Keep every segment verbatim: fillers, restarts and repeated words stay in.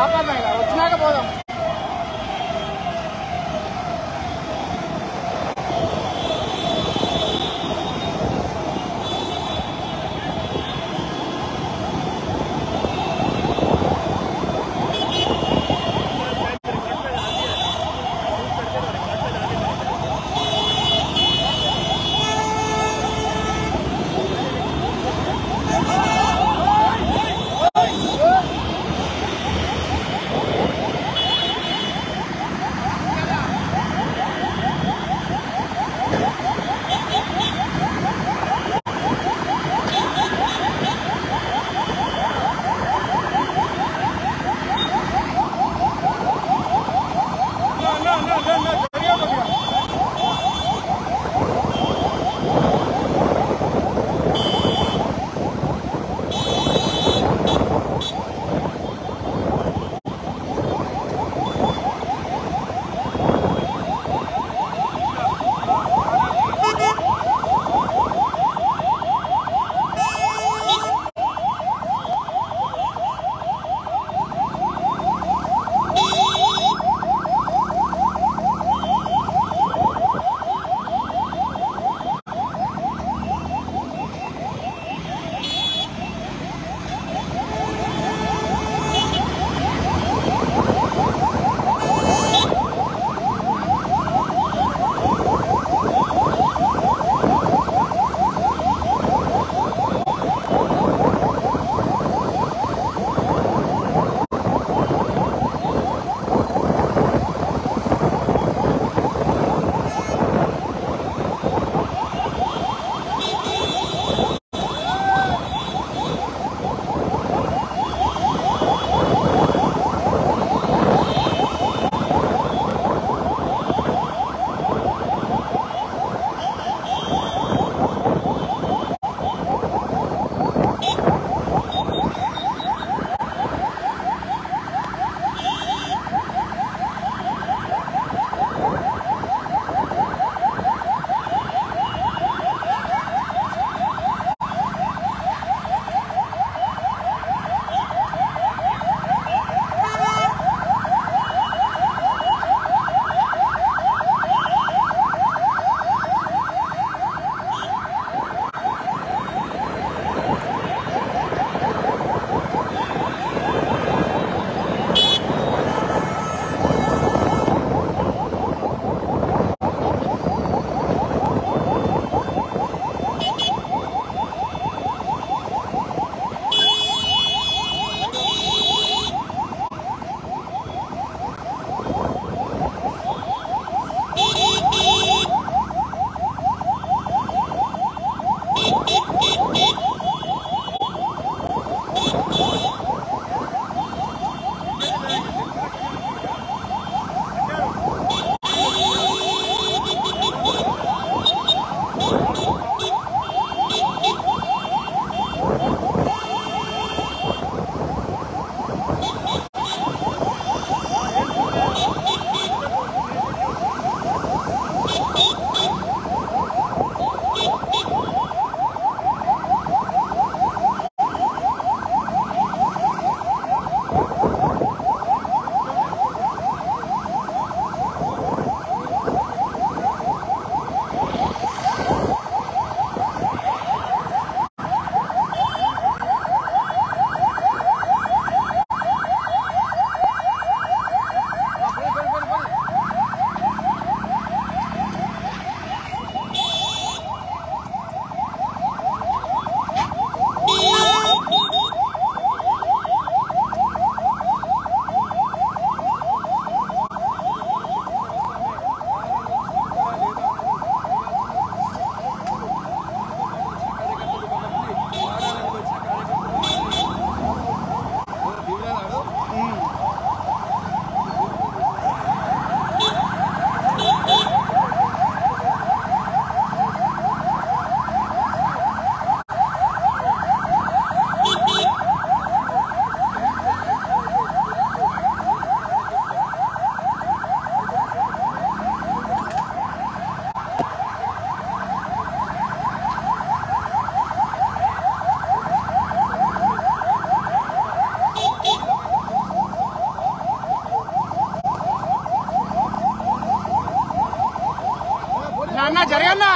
ఆపన్నా వచ్చినాక పోదాం.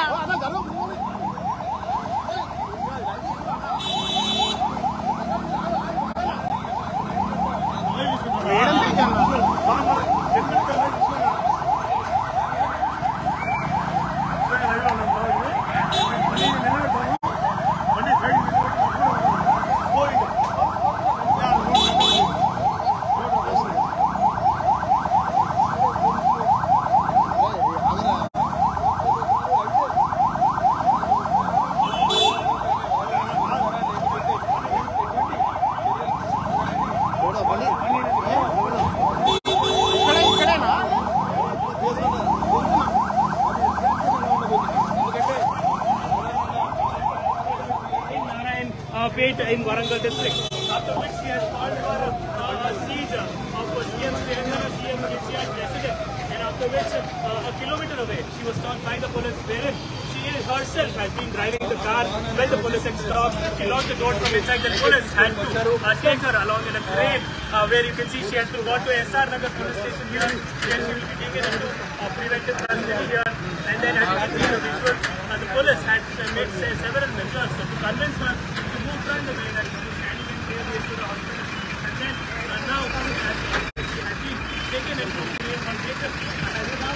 in Warangal district, after which she has called for uh, a siege of C M Telangana C M Malaysia's residence, and after which uh, a kilometer away she was stopped by the police, wherein she herself has been driving the car when the police had stopped. She locked the door from inside. The police had to uh, take her along in a train, uh, where you can see she has to go to S R Nagar police station here, and she will be taken into uh, preventive custody here. And then as you can see the visual, uh, the police had uh, made uh, several measures uh, to convince her to move from the way that she was standing in here to the hospital. And then uh, now uh, she has been taken into train and taken as now.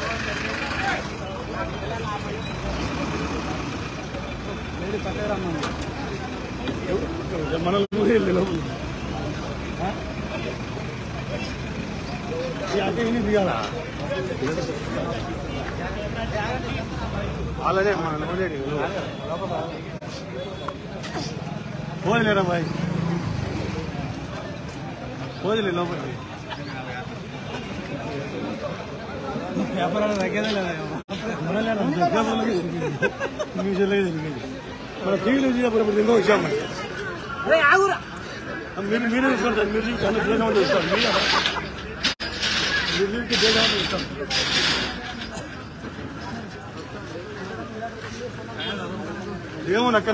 అలానే పోలేరా భాయ్ పోలే లోపలికి వ్యాపారాలు తగ్గేదే లేదా మన టీవీలో చూసినప్పుడు ఎన్నో విషయం మీరు మీరే చూసుకుంటారు మీరు చాలా దూరంగా చూస్తారు మీరు దూరంగా చూస్తారు ఏమో అక్కడ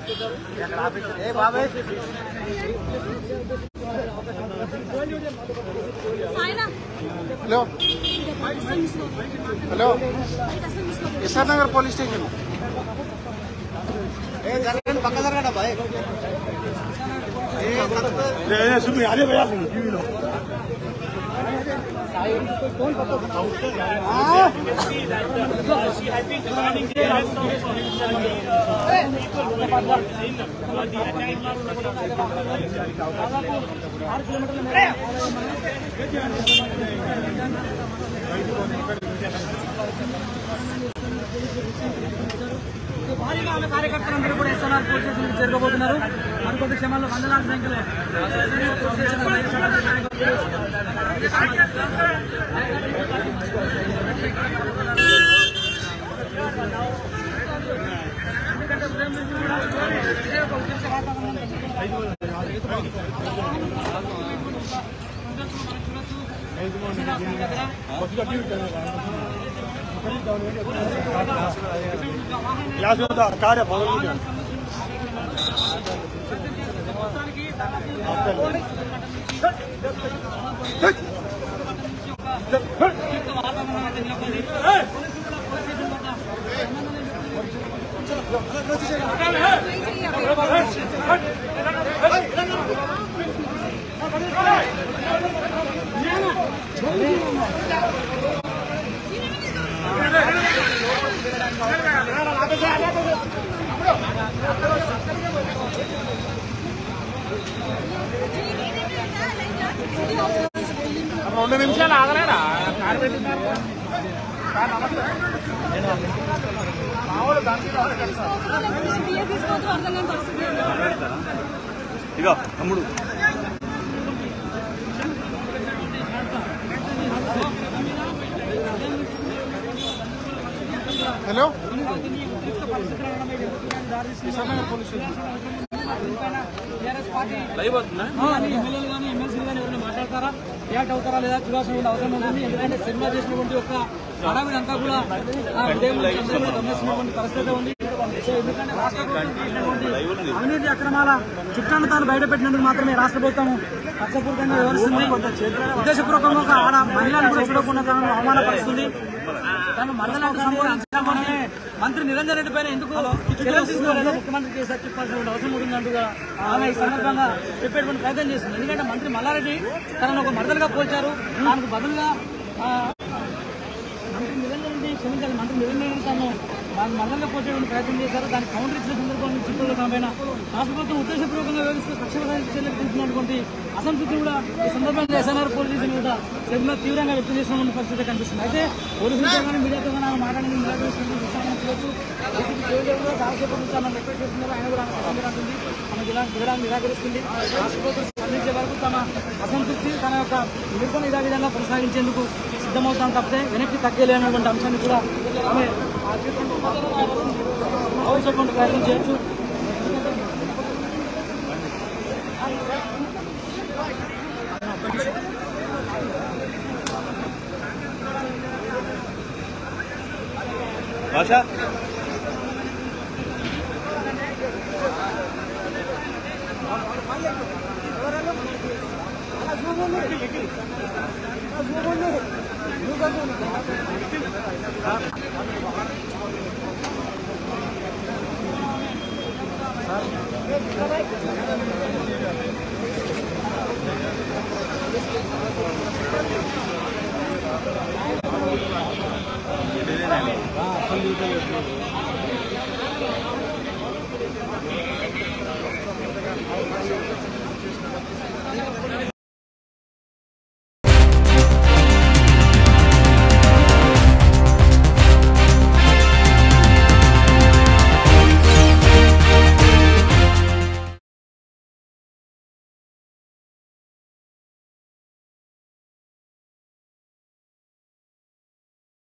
hello hello SR Nagar police station పక్క జరగడా బాయ్ అదే భయా టీవీలో She has been demanding the arrest of people who were involved in the భారీగా ఉన్న కార్యకర్తలందరూ కూడా ఎస్ఆర్ఆర్ పోలీస్ స్టేషన్ చేరుకోబోతున్నారు. మరికొద్ది క్షమాల్లో వందలాది సంఖ్యలో గ్లాస్ కార్య పదవి రెండు నిమిషాలు ఆగలేరా కారు పెట్టినారు ఇక తమ్ముడు హలో లైవ్ అవుతుందా ఎమ్మెల్యేలు కానీ ఎమ్మెల్సీలు కానీ ఎవరైనా మాట్లాడతారా రియాక్ట్ అవుతారా లేదా చూడాల్సిన అవసరం ఉంటుంది. ఎందుకంటే సినిమా చేసినటువంటి ఒక హడావిడి అంతా కూడా గమనిస్తున్నటువంటి పరిస్థితి ఉంది. ఎందుకంటే రాష్ట్ర ప్రభుత్వం అవినీతి అక్రమాల చిట్టాంతాలు బయటపెట్టినందుకు మాత్రమే రాష్ట్ర ప్రభుత్వం కక్షపూరితంగా వివరిస్తుంది. ఉద్దేశపూర్వకంగా ఒక ఆడ మహిళలను కూడా చూడకుండా తనను అవమానపరుస్తుంది. తను మరదలాంటి సంబోధించామని మంత్రి నిరంజన్ రెడ్డి పైన ఎందుకు చర్యలు తీసుకోవాలని ముఖ్యమంత్రి కేసీఆర్ చెప్పాల్సిన అవసరం ఉందంటుగా ఆమె ఈ సందర్భంగా చెప్పేటువంటి ప్రయత్నం చేసింది. ఎందుకంటే మంత్రి మల్లారెడ్డి తనను ఒక మరదలుగా పోల్చారు. దానికి బదులుగా మంత్రి నిరంజన్ రెడ్డి క్షమించాలి మంత్రి నిరంజన్ రెడ్డి తను దాన్ని మరదలుగా పోల్చేటువంటి ప్రయత్నం చేశారు. దానికి కౌంటర్ ఇచ్చిన సందర్భంలో చిత్తూరులో తనపైన రాష్ట్ర ప్రభుత్వం ఉద్దేశపూర్వకంగా వ్యవహరిస్తూ పక్షపాతానికి చర్యలు తీసుకున్నటువంటి అసంతృప్తి కూడా ఈ సందర్భంగా ఎస్ఎన్ఆర్ పోలీసులు కూడా ప్రజలు తీవ్రంగా వ్యక్తం చేస్తున్న పరిస్థితి కనిపిస్తుంది. అయితే పోలీసులతో కానీ మీడియాతో కానీ ఆమె మాట్లాడింది నిరాకరిస్తున్నట్టు రాష్ట్రపతి నుంచి ఆమె రిక్వెస్ట్ చేస్తున్నారు. ఆయన కూడా ఆమె అంటుంది ఆమె జిల్లా జిల్లా నిరాకరిస్తుంది. రాష్ట్ర ప్రభుత్వం స్పందించే వరకు తమ అసంతృప్తి తన యొక్క నిరసన ఇదే విధంగా కొనసాగించేందుకు సిద్ధమవుతాం తప్పితే వెనక్కి తగ్గలేనటువంటి అంశాన్ని కూడా ఆమె ఆలోచించే ప్రయత్నం చేయొచ్చు. భాష సార్